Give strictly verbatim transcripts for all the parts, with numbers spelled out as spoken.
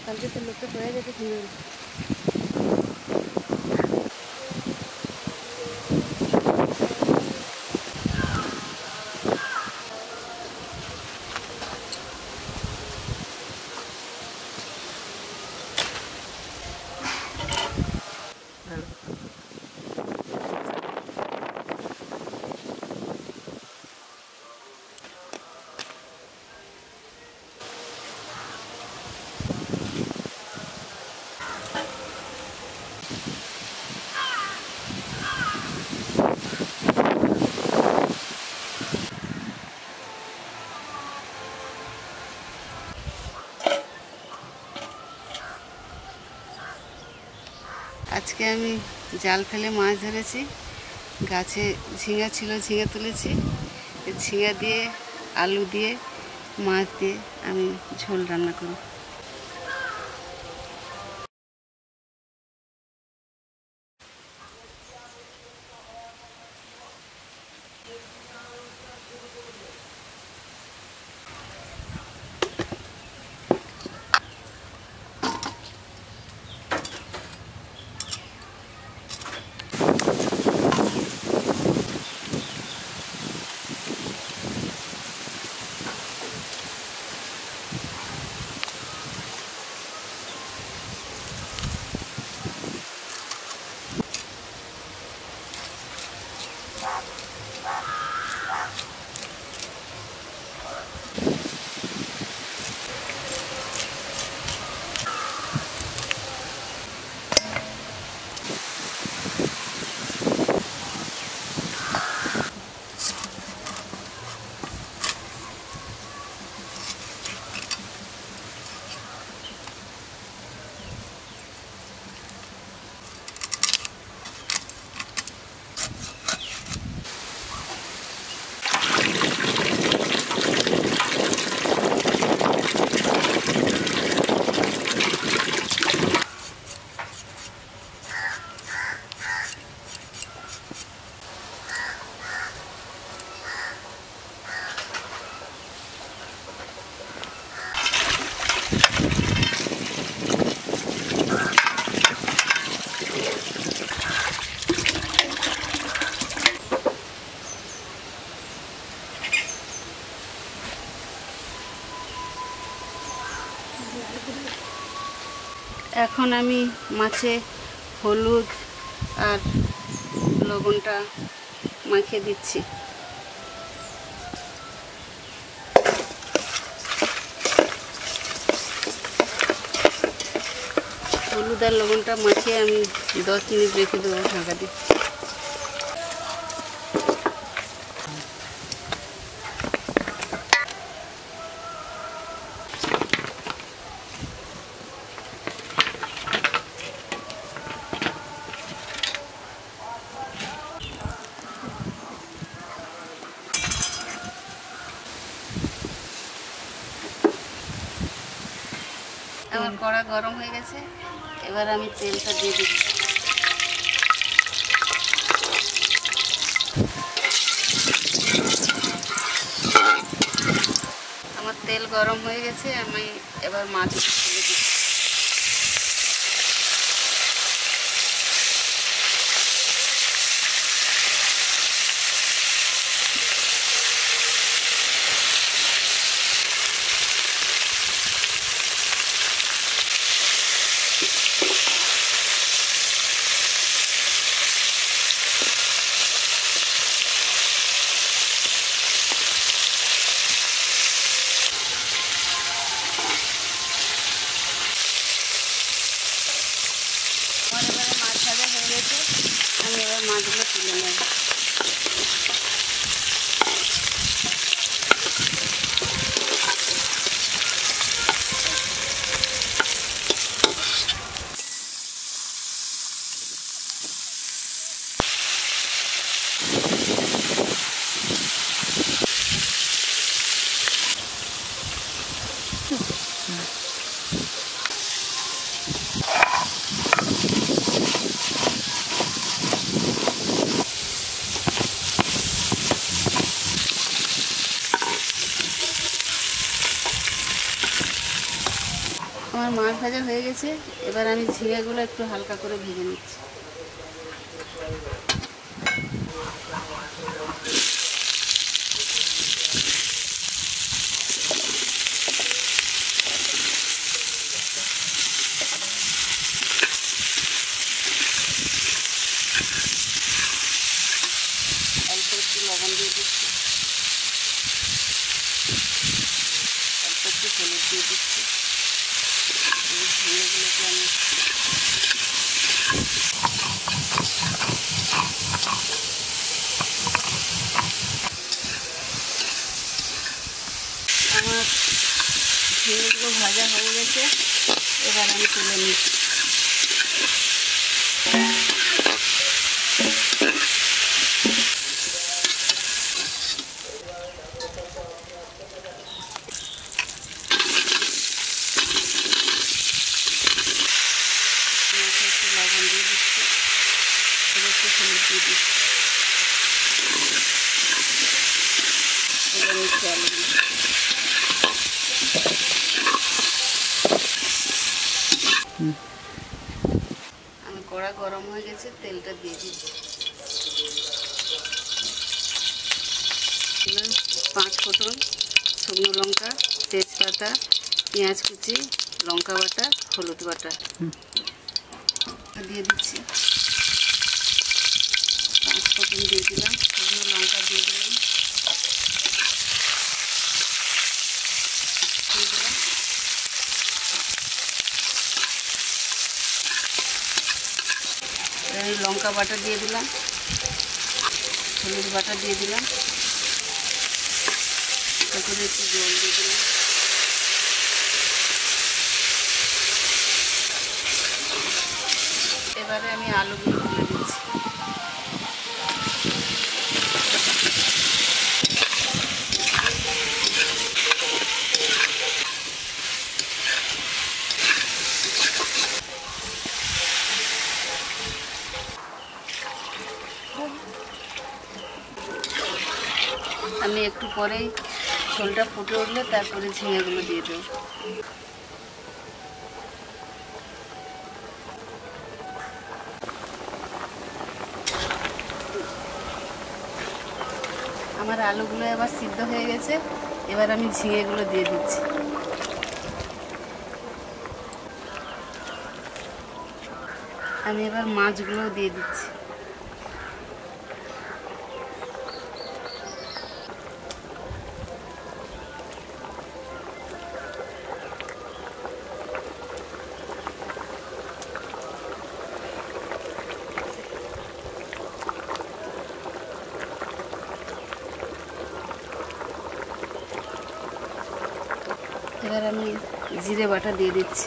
কালকে তো লোকটা হয়ে যেতে সুন্দর। আজকে আমি জাল ফেলে মাছ ধরেছি। গাছে ঝিঙা ছিল, ঝিঙা তুলেছি। ঝিঙা দিয়ে আলু দিয়ে মাছ দিয়ে আমি ঝোল রান্না করি। এখন আমি মাছে হলুদ আর লবণটা মাখিয়ে দিচ্ছি। হলুদ আর লবণটা মাখিয়ে আমি দশ মিনিট রেখে দেবো ঢাকা দিয়ে। আমার কড়া গরম হয়ে গেছে, এবার আমি তেলটা দিয়ে দিচ্ছি। আমার তেল গরম হয়ে গেছে, আমি এবার মাছ তুলে দিচ্ছি। আমি এবার মাছগুলো তুলে নেব। আমার মাছ ভাজা হয়ে গেছে। এবার আমি ঝিঙেগুলো একটু হালকা করে ভেজে নিচ্ছি। অল্প একটু লবণ দিয়ে দিচ্ছি, অল্প একটু হলুদ দিয়ে দিচ্ছি। ঝিঙেগুলোকে আমি আমার ঝিঙেগুলো ভাজা হয়ে গেছে। এবার আমি তুলে নিচ্ছি। একটু লবণ দিয়ে দিচ্ছি, একটু হলুদ দিয়ে দিচ্ছি। এবার নিচ্ছি আলুগুলো। আমি কড়া গরম হয়ে গেছে, তেলটা দিয়ে দিচ্ছি। পাঁচ ফোড়ন, শুকনো লঙ্কা, তেজপাতা, পেঁয়াজ কুচি, লঙ্কা বাটা, হলুদ বাটা দিয়ে দিচ্ছি। পাঁচ ফোড়ন দিয়ে দিলাম, শুকনো লঙ্কা দিয়ে দিলাম, দিয়ে দিলাম এই লঙ্কা বাটা দিয়ে দিলাম, হলুদ বাটা দিয়ে দিলাম, তারপরে একটু জল দিয়ে দিলাম। এবারে আমি আলুগুলো তুলে দিচ্ছি। আমি একটু পরেই ঝোলটা ফুটে উঠলে তারপরে ঝিঙেগুলো দিয়ে দেবো। আমার আলুগুলো এবার সিদ্ধ হয়ে গেছে। এবার আমি ঝিঙেগুলো দিয়ে দিচ্ছি। আমি এবার মাছগুলো দিয়ে দিচ্ছি। এবার আমি জিরে বাটা দিয়ে দিচ্ছি।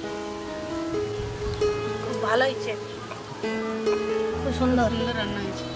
ভালো হয়েছে, খুব সুন্দর সুন্দর রান্না হয়েছে।